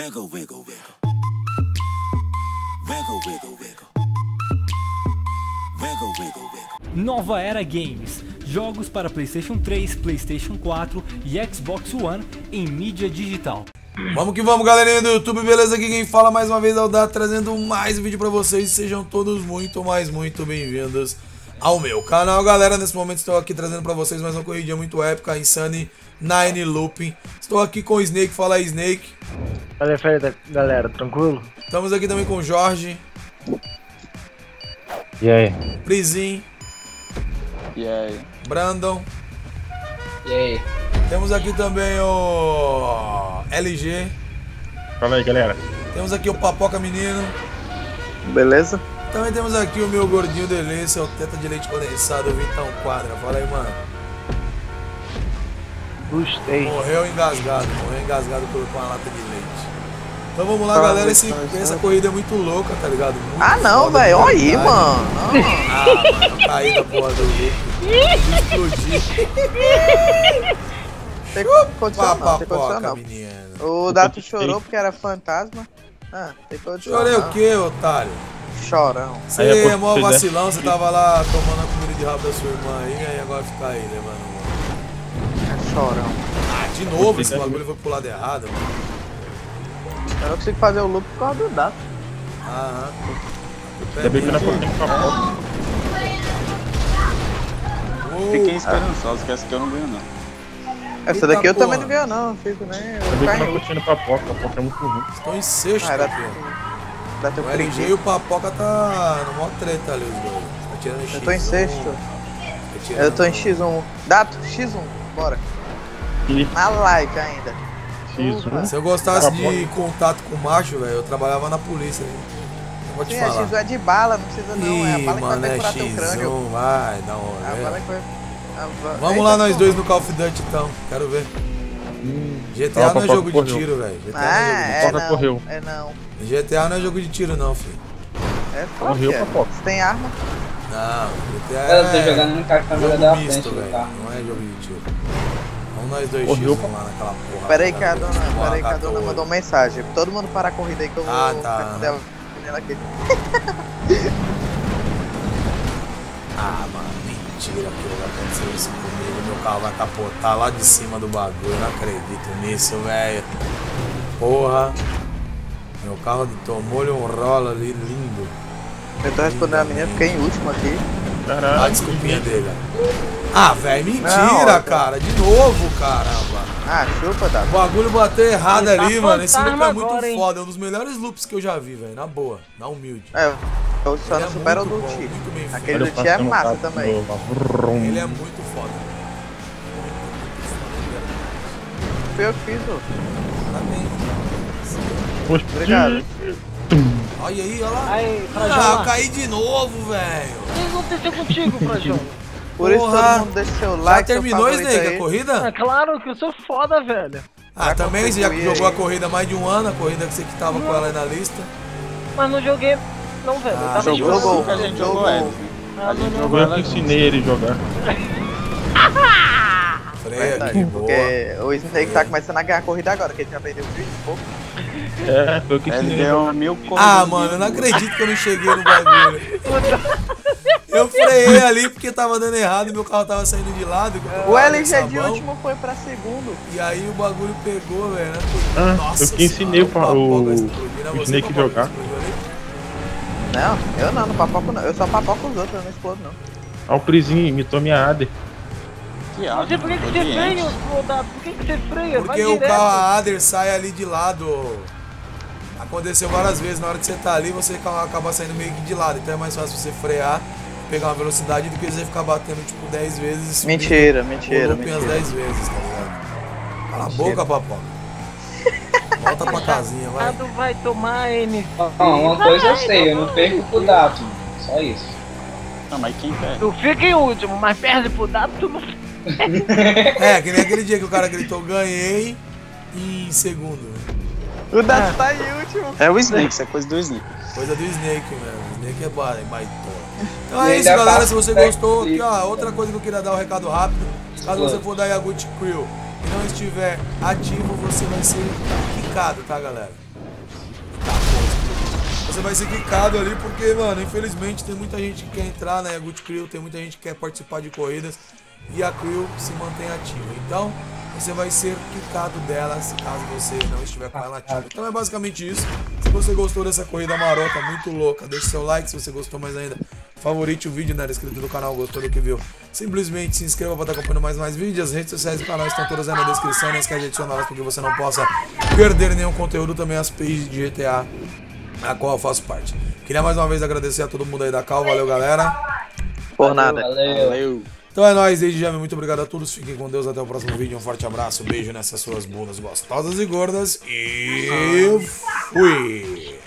Wiggle, wiggle, wiggle. Wiggle, wiggle, wiggle. Wiggle, wiggle, wiggle. Nova Era Games. Jogos para PlayStation 3, PlayStation 4 e Xbox One em mídia digital. Vamos que vamos, galerinha do YouTube, beleza? Aqui quem fala mais uma vez é o Dato, trazendo mais um vídeo pra vocês. Sejam todos muito bem-vindos ao meu canal, galera. Nesse momento estou aqui trazendo pra vocês mais uma corridinha muito épica, Insane 9 Looping. Estou aqui com o Snake, fala aí, Snake. Fala aí, galera, tranquilo? Estamos aqui também com o Jorge. E aí? Prizin. E aí? Brandon. E aí? Temos aqui também o LG. Fala aí, galera. Temos aqui o Papoca Menino. Beleza? Também temos aqui o meu gordinho delícia, o teta de leite condensado, o Vitão Quadra. Fala aí, mano. Gostei. Morreu engasgado com uma lata de leite. Então vamos lá, galera. Essa corrida é muito louca, tá ligado? Muito não, foda, velho. muito Olha aí, vontade. mano. Mano, caí da porra do loop. Explodir. Tem condição não, tem condição não. Menina. O Dato chorou porque era fantasma. Tem condição. Chorei o quê, otário? Chorão. Você é mó vacilão, você tava lá tomando a comida de rabo da sua irmã aí agora fica aí levando. Chorão. De novo, esse bagulho foi pro lado errado, mano. Eu não consigo fazer o loop por causa do Dato. Ainda bem que não foi tempo pra foto. Fiquem esperançosos que essa aqui eu não ganho não. Essa daqui eu também não ganho não, não fico nem... Ainda bem que não curtindo papoca, a papoca é muito ruim. Estão em sexto, era campeão. Dá teu O LG e o Papoca tá no mó treta ali, os dois. Tá tirando X1. Eu tô em sexto. Eu tô em X1. Dato, X1, bora. Na like ainda. X1. Se eu gostasse de contato com macho, velho, eu trabalhava na polícia. Eu vou te Sim, falar. a X1 é de bala, não precisa não. É a bala que vai mano, decorar teu crânio. X1, vai, dá uma A bala que vai... Vamos lá nós dois no Call of Duty então, quero ver. GTA não é jogo de tiro, velho. GTA não é jogo de tiro. Correu. É não. GTA não é jogo de tiro não, filho. É Correu, foda. papoca. Você tem arma? Não, GTA Eu tô jogando no carro câmera da jogo frente misto, do velho. carro. Não é jogo de tiro. Vamos nós dois Correu, X1 lá naquela porra. Pera aí que a dona mandou mensagem. Todo mundo para a corrida aí que eu vou... tá. Aqui. Mano, mentira que vai acontecer isso comigo. Meu carro vai capotar lá de cima do bagulho. Eu não acredito nisso, velho. Porra. Meu carro tomou-lhe um rola ali lindo. Eu tô respondendo a menina, fiquei em último aqui. Caralho. A desculpinha dele. Velho, mentira, Não, cara. De novo, caramba. Chupa, Dato. O bagulho bateu errado Ele tá ali, mano. Esse loop é fantasma muito agora, hein? foda. É um dos melhores loops que eu já vi, velho. Na boa. Na humilde. Eu só Ele não é supero o muito do bom, Ti. muito bem feito. Aquele do Ti é massa também. Ele é muito foda. Foi eu que fiz, ô. Parabéns. Obrigado. Olha aí, olha lá. Aí, Eu caí de novo, velho. o que aconteceu contigo, Frajão? Por isso Porra. todo mundo deixa seu like. Já terminou, seu favorito Snake, a aí. corrida? Claro que eu sou foda, velho. Também, você já contribuir jogou a aí. corrida há mais de um ano, a corrida que você que tava com ela aí na lista. Mas não joguei, não, velho. Eu tava jogou, jogando. que a gente jogou ela. Ah, não. Eu que ensinei ele a jogar. Freia Verdade, aqui, boa. porque o Snake tá começando a ganhar a corrida agora, que ele já perdeu 20 e pouco. Foi eu que Ele ensinei ele. ganhou 1000 corridas. Mano, eu não acredito que eu não cheguei no bagulho. Eu freiei ali porque tava dando errado e meu carro tava saindo de lado. O LG de último foi pra segundo. E aí o bagulho pegou, velho. Eu que ensinei o Snake jogar. Não, eu não papoco não. Eu só papoco os outros, eu não explodo não. O Prizinho imitou minha AD. Que Não sei por que você freia, pô, Dato? Por que você freia? Vai Porque o direto. carro a Ader sai ali de lado. Aconteceu várias vezes, na hora que você tá ali, você acaba saindo meio que de lado. Então é mais fácil você frear, pegar uma velocidade do que você ficar batendo tipo 10 vezes. Mentira. Umas 10 vezes, tá ligado? Cala a boca, papoca. Volta pra casinha, vai. Dato vai tomar N. Uma coisa eu sei, eu não perco pro Dato, mano. Só isso. Não, mas quem perde? Tu fica em último, mas perde pro Dato, tu não... Que nem aquele dia que o cara gritou ganhei em segundo. O Dato tá em último. É o Snake, isso é coisa do Snake. Coisa do Snake, velho. O Snake é baitola. Então E é isso, ainda galera. passa Se você o gostou, aqui, backflip. outra coisa que eu queria dar um recado rápido. Caso você for da Yagut Crew e não estiver ativo, você vai ser quicado, tá, galera? Você vai ser quicado ali porque, mano, infelizmente tem muita gente que quer entrar na Yagut Crew, tem muita gente que quer participar de corridas e a Crew se mantém ativa. Então, você vai ser quicado dela caso você não estiver com ela ativa. Então é basicamente isso. Se você gostou dessa corrida marota muito louca, deixe seu like. Se você gostou mais ainda, favorite o vídeo, não era inscrito no canal, gostou do que viu, simplesmente se inscreva para estar acompanhando mais vídeos. As redes sociais do canal estão todas aí na descrição, não esquece de adicioná-las porque você não possa perder nenhum conteúdo. Também as pages de GTA, a qual eu faço parte. Queria mais uma vez agradecer a todo mundo aí da Cal, valeu galera. Por nada. Valeu. Então é nóis, desde já, muito obrigado a todos, fiquem com Deus, até o próximo vídeo, um forte abraço, beijo nessas suas bundas gostosas e gordas e fui!